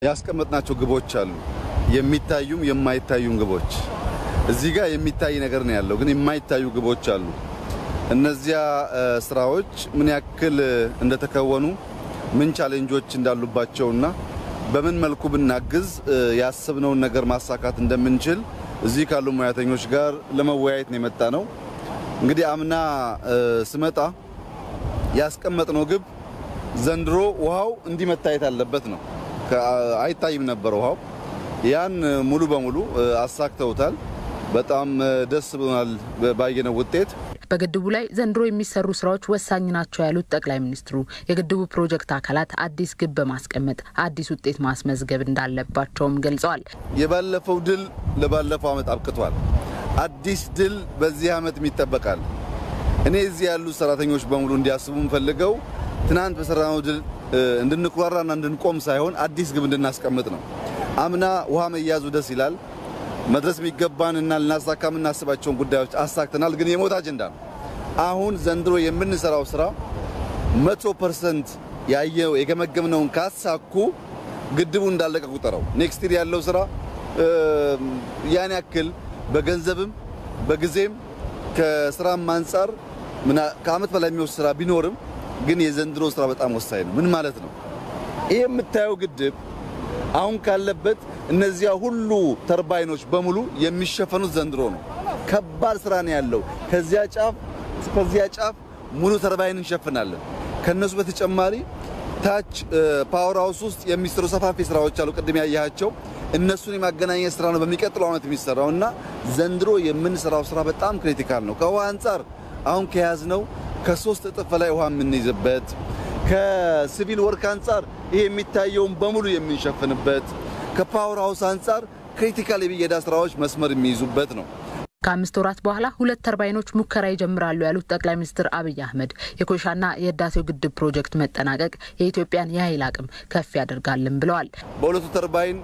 ያስቀመጥናቸው ግቦች አሉ የሚታዩም የማይታዩም ግቦች እዚህ ጋር የሚታይ ነገር ነው ያለው ግን የማይታዩ ግቦች አሉ እነዚያ ስራዎች ምን ያክል እንደተከወኑ ምን ቻሌንጆች እንዳሉባቸውና በምን መልኩ ብናግዝ ያሰብነው ነገር ማሳካት እንደምንችል እዚህ ካሉ ሙያተኞች ጋር ለመወያየት ነው የመጣ ነው እንግዲህ አምና ስመጣ ያስቀመጥነው ግብ ዘንድሮ ውሃው እንዲመታየት አለበት ነው አይታይም ነበር ውሃው ያን ሙሉ በሙሉ አሳክተውታል በጣም ደስ ብሎናል ባየነው ውጤት በግድቡ ላይ ዘንድሮ የሚሰሩ ስራዎች ወሳኝ ናቸው ያሉት ጠቅላይ ሚኒስትሩ የግድቡ ፕሮጀክት አካላት አዲስ ግብ በማስቀመጥ አዲስ ውጤት ማስመዝገብ እንዳለባቸውም ገልጸዋል የባለፈው ድል ለባለፈው አመት አብቅቷል አዲስ ድል በዚህ አመት የሚጠበቃል እኔ እዚህ ያሉ ሰራተኞች በሙሉ እንዲያስቡ እንፈልገው ትናንት በሰራነው ድል እንድንኩራራና እንድንቆም ሳይሆን አዲስ ግብ እንድናስቀምጥ ነው አምና ውሃ መያዙ ደስ ይላል መድረስ የሚገባንና ለናሳካም እናስባቸውን ጉዳዮች አሳክተናል ግን የሞት አጀንዳ ነው አሁን ዘንድሮ የምንሰራው ስራ 100% ያየው የገመገምነውን ካሳኩ ግድቡ እንዳለቀ ቁጠረው ኔክስት ይር ያለው ስራ ያን ያክል በገንዘብም በጊዜም ከስራም አንፃር ከአመት በላይ የሚወስድ ስራ ቢኖርም ግን የዘንድሮ ስራ በጣም ወሳኝ ነው ምን ማለት ነው ይሄ የምታየው ግድብ አሁን ካለበት እነዚያ ሁሉ ተርባይኖች በሙሉ የሚሸፈኑት ዘንድሮ ነው ከባድ ስራ ነው ያለው ከዚያ ጫፍ ሙሉ ተርባይን እንሸፍናለን ከነሱ በተጨማሪ ታች ፓወር ሃውስ ውስጥ የሚሰሩ ሰፋፊ ስራዎች አሉ ቅድም ያያቸው እነሱን የማገናኘት ስራ ነው በሚቀጥለው አመት የሚሰራውና ዘንድሮ የምንሰራው ስራ በጣም ክሪቲካል ነው ከውሃ አንፃር አሁን ከያዝነው ከ3 እጥፍ ላይ ውሃ የምንይዝበት ከሲቪል ወርክ አንፃር ይሄ የሚታየውን በሙሉ የምንሸፍንበት ከፓወር ሃውስ አንፃር ክሪቲካል የብየዳ ስራዎች መስመር የሚይዙበት ነው ከ5 ወራት በኋላ 2 ተርባይኖች ሙከራ ይጀምራሉ ያሉት ጠቅላይ ሚኒስትር አብይ አህመድ የኮይሻና የህዳሴው ግድብ ፕሮጀክት መጠናቀቅ የኢትዮጵያን የኃይል አቅም ከፍ ያደርጋልን ብለዋል በሁለቱ ተርባይን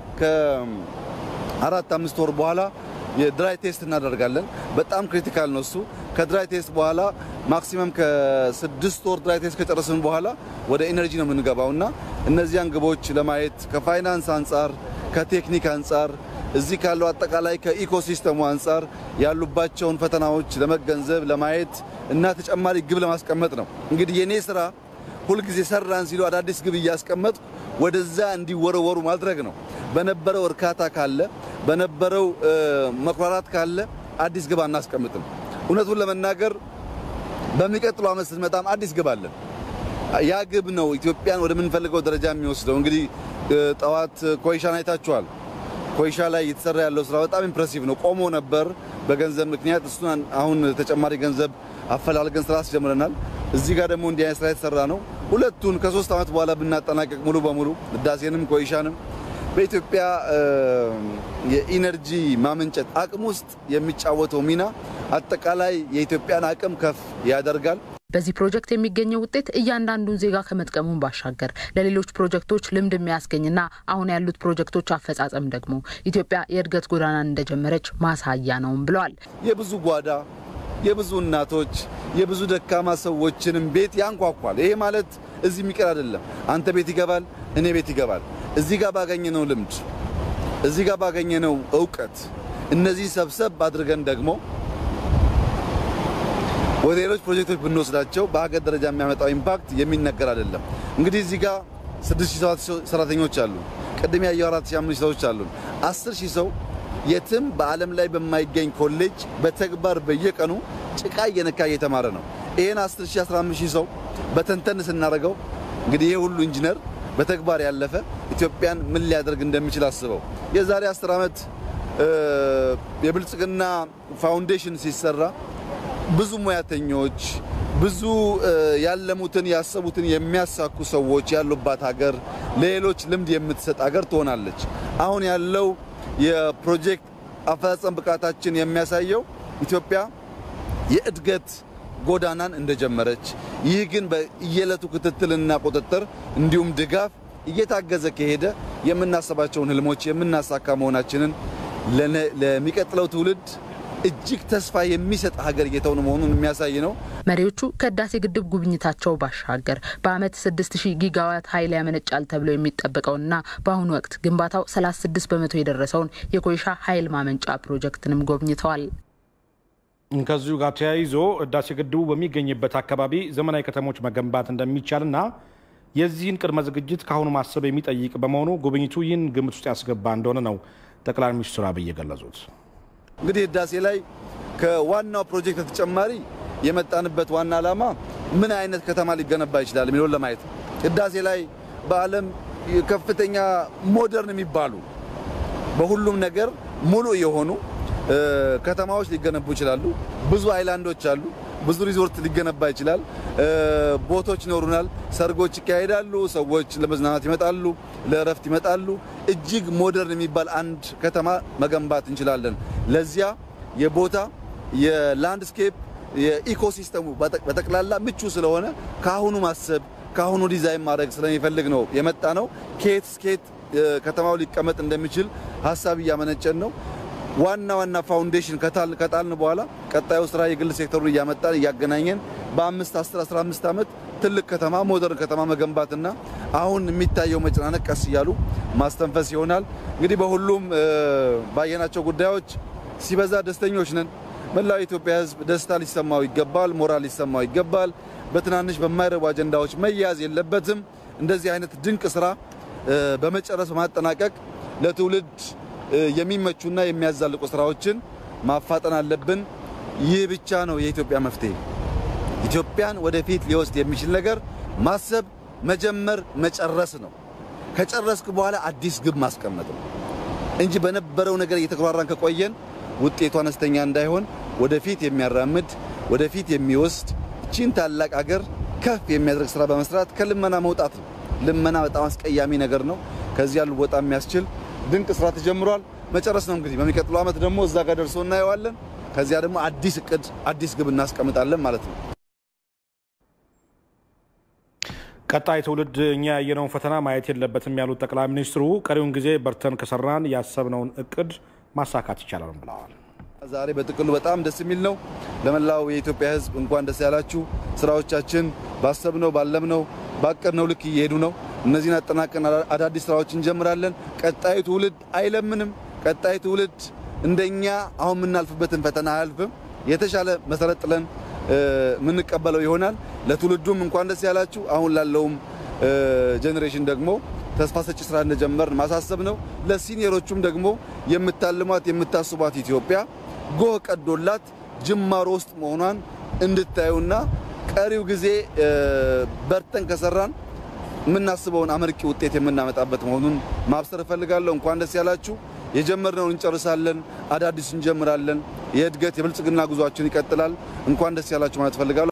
ከ4-5 ወር በኋላ የድራይ ቴስት እናደርጋለን በጣም ክሪቲካል ነው እሱ ከድራይ ቴስት በኋላ ማክሲመም ከ6 ወር ድራይ ቴስት ከጨረስን በኋላ ወደ ኢነርጂ ነው የምንገባውና እነዚያን ግቦች ለማየት ከፋይናንስ አንፃር ከቴክኒክ አንፃር እዚህ ካለው አጠቃላይ ከኢኮሲስተሙ አንፃር ያሉባቸውን ፈተናዎች ለመገንዘብ ለማየት እና ተጨማሪ ግብ ለማስቀመጥ ነው እንግዲህ የኔ ስራ ሁሉ ጊዜ ሰራን ሲሉ አዳዲስ ግብ ያስቀመጥ ወደዛ እንዲወረወሩ ማድረግ ነው በነበረው እርካታ ካለ በነበረው መኩራራት ካለ አዲስ ግብ አናስቀምጥም እውነቱን ለመናገር በሚቀጥለው አመት ስንመጣም አዲስ ግብ አለ ያ ግብ ነው ኢትዮጵያን ወደ ምንፈልገው ደረጃ የሚወስደው እንግዲህ ጠዋት ኮይሻን አይታችኋል ኮይሻ ላይ የተሰራ ያለው ስራ በጣም ኢምፕሬሲቭ ነው ቆሞ ነበር በገንዘብ ምክንያት እሱን አሁን ተጨማሪ ገንዘብ አፈላልገን ስራ አስጀምረናል እዚህ ጋር ደግሞ እንዲያ ስራ የተሰራ ነው ሁለቱን ከ3 አመት በኋላ ብናጠናቀቅ ሙሉ በሙሉ ህዳሴንም ኮይሻንም በኢትዮጵያ የኢነርጂ ማመንጨት አቅም ውስጥ የሚጫወተው ሚና አጠቃላይ የኢትዮጵያን አቅም ከፍ ያደርጋል በዚህ ፕሮጀክት የሚገኘው ውጤት እያንዳንዱን ዜጋ ከመጥቀሙን ባሻገር ለሌሎች ፕሮጀክቶች ልምድ የሚያስገኝና አሁን ያሉት ፕሮጀክቶች አፈጻጸም ደግሞ ኢትዮጵያ የእድገት ጎዳናን እንደጀመረች ማሳያ ነው ብለዋል የብዙ ጓዳ የብዙ እናቶች የብዙ ደካማ ሰዎችንም ቤት ያንኳኳል ይሄ ማለት እዚህ የሚቀር አይደለም አንተ ቤት ይገባል እኔ ቤት ይገባል እዚህ ጋር ባገኘነው ልምድ እዚህ ጋር ባገኘነው ዕውቀት እነዚህ ሰብሰብ አድርገን ደግሞ ወደ ሌሎች ፕሮጀክቶች ብንወስዳቸው በአገር ደረጃ የሚያመጣው ኢምፓክት የሚነገር አይደለም እንግዲህ እዚህ ጋር 6000 ሰራተኞች አሉ ቀደም ያየው 4500 ሰዎች አሉ 10000 ሰው የትም በአለም ላይ በማይገኝ ኮሌጅ በተግባር በየቀኑ ጭቃ እየነካ እየተማረ ነው ይሄን 10000 15000 ሰው በተንተን ስናረጋው እንግዲህ ይሄ ሁሉ ኢንጂነር በተግባር ያለፈ ኢትዮጵያን ምን ሊያደርግ እንደሚችል አስበው የዛሬ 10 አመት የብልጽግና ፋውንዴሽን ሲሰራ ብዙ ሙያተኞች ብዙ ያለሙትን ያሰቡትን የሚያሳኩ ሰዎች ያሉባት ሀገር ለሌሎች ልምድ የምትሰጥ ሀገር ትሆናለች አሁን ያለው የፕሮጀክት አፈጻጸም ብቃታችን የሚያሳየው ኢትዮጵያ የእድገት ጎዳናን እንደጀመረች ይህ ግን በየለቱ ክትትልና ቁጥጥር እንዲሁም ድጋፍ እየታገዘ ከሄደ የምናስባቸውን ህልሞች የምናሳካ መሆናችንን ለሚቀጥለው ትውልድ እጅግ ተስፋ የሚሰጥ ሀገር እየተውን መሆኑን የሚያሳይ ነው። መሪዎቹ ከህዳሴ ግድብ ጉብኝታቸው ባሻገር በአመት 6000 ጊጋዋት ኃይል ያመነጫል ተብሎ የሚጠበቀውና በአሁኑ ወቅት ግንባታው 36% የደረሰውን የኮይሻ ኃይል ማመንጫ ፕሮጀክትንም ጎብኝተዋል። ከዚሁ ጋር ተያይዞ ህዳሴ ግድቡ በሚገኝበት አካባቢ ዘመናዊ ከተሞች መገንባት እንደሚቻልና የዚህን ቅድመ ዝግጅት ካሁኑ ማሰብ የሚጠይቅ በመሆኑ ጉብኝቱ ይህን ግምት ውስጥ ያስገባ እንደሆነ ነው ጠቅላይ ሚኒስትር አብይ የገለጹት። እንግዲህ ህዳሴ ላይ ከዋናው ፕሮጀክት ተጨማሪ የመጣንበት ዋና ዓላማ ምን አይነት ከተማ ሊገነባ ይችላል የሚለውን ለማየት ነው። ህዳሴ ላይ በዓለም ከፍተኛ ሞደርን የሚባሉ በሁሉም ነገር ሙሉ የሆኑ ከተማዎች ሊገነቡ ይችላሉ። ብዙ አይላንዶች አሉ። ብዙ ሪዞርት ሊገነባ ይችላል። ቦቶች ይኖሩናል። ሰርጎች ይካሄዳሉ። ሰዎች ለመዝናናት ይመጣሉ፣ ለእረፍት ይመጣሉ። እጅግ ሞደርን የሚባል አንድ ከተማ መገንባት እንችላለን። ለዚያ የቦታ የላንድስኬፕ የኢኮሲስተሙ በጠቅላላ ምቹ ስለሆነ ካሁኑ ማሰብ ካሁኑ ዲዛይን ማድረግ ስለሚፈልግ ነው የመጣ ነው። ስኬት ከተማው ሊቀመጥ እንደሚችል ሐሳብ እያመነጨን ነው። ዋና ፋውንዴሽን ከጣልን በኋላ ቀጣዩ ስራ የግል ሴክተሩን እያመጣን እያገናኘን በ5 10 15 ዓመት ትልቅ ከተማ ሞደርን ከተማ መገንባትና አሁን የሚታየው መጨናነቅ ቀስ ይያሉ ማስተንፈስ ይሆናል። እንግዲህ በሁሉም ባየናቸው ጉዳዮች ሲበዛ ደስተኞች ነን። መላው ኢትዮጵያ ህዝብ ደስታ ሊሰማው ይገባል፣ ሞራል ሊሰማው ይገባል። በትናንሽ በማይረቡ አጀንዳዎች መያዝ የለበትም። እንደዚህ አይነት ድንቅ ስራ በመጨረስ ማጠናቀቅ ለትውልድ የሚመቹና የሚያዛልቁ ስራዎችን ማፋጠን አለብን። ይህ ብቻ ነው የኢትዮጵያ መፍትሄ። ኢትዮጵያን ወደፊት ሊወስድ የሚችል ነገር ማሰብ፣ መጀመር፣ መጨረስ ነው። ከጨረስክ በኋላ አዲስ ግብ ማስቀመጥ ነው እንጂ በነበረው ነገር እየተኮራራን ከቆየን ውጤቱ አነስተኛ እንዳይሆን ወደፊት የሚያራምድ ወደፊት የሚወስድ እቺን ታላቅ ሀገር ከፍ የሚያደርግ ስራ በመስራት ከልመና መውጣት ነው። ልመና በጣም አስቀያሚ ነገር ነው። ከዚያ ልወጣ የሚያስችል ድንቅ ስራ ተጀምሯል። መጨረስ ነው እንግዲህ በሚቀጥለው አመት ደግሞ እዛ ጋር ደርሶ እናየዋለን። ከዚያ ደግሞ አዲስ እቅድ አዲስ ግብ እናስቀምጣለን ማለት ነው። ቀጣይ ትውልድ እኛ ያየነውን ፈተና ማየት የለበትም ያሉት ጠቅላይ ሚኒስትሩ ቀሪውን ጊዜ በርተን ከሰራን ያሰብነውን እቅድ ማሳካት ይቻላል ብለዋል። ዛሬ በጥቅሉ በጣም ደስ የሚል ነው። ለመላው የኢትዮጵያ ህዝብ እንኳን ደስ ያላችሁ። ስራዎቻችን ባሰብነው ባለምነው ባቀድነው ልክ እየሄዱ ነው። እነዚህን አጠናቀን አዳዲስ ስራዎችን እንጀምራለን። ቀጣይ ትውልድ አይለምንም። ቀጣይ ትውልድ እንደኛ አሁን የምናልፍበትን ፈተና አያልፍም። የተሻለ መሰረት ጥለን ምንቀበለው ይሆናል። ለትውልዱም እንኳን ደስ ያላችሁ። አሁን ላለውም ጄኔሬሽን ደግሞ ተስፋ ሰጪ ስራ እንደጀመርን ማሳሰብ ነው። ለሲኒየሮቹም ደግሞ የምታልሟት የምታስቧት ኢትዮጵያ ጎህ ቀዶላት ጅማሮ ውስጥ መሆኗን እንድታዩና ቀሪው ጊዜ በርተን ከሰራን ምናስበውን አመርቂ ውጤት የምናመጣበት መሆኑን ማብሰር ፈልጋለሁ። እንኳን ደስ ያላችሁ። የጀመርነውን እንጨርሳለን፣ አዳዲስ እንጀምራለን። የእድገት የብልጽግና ጉዟችን ይቀጥላል። እንኳን ደስ ያላችሁ ማለት ፈልጋለሁ።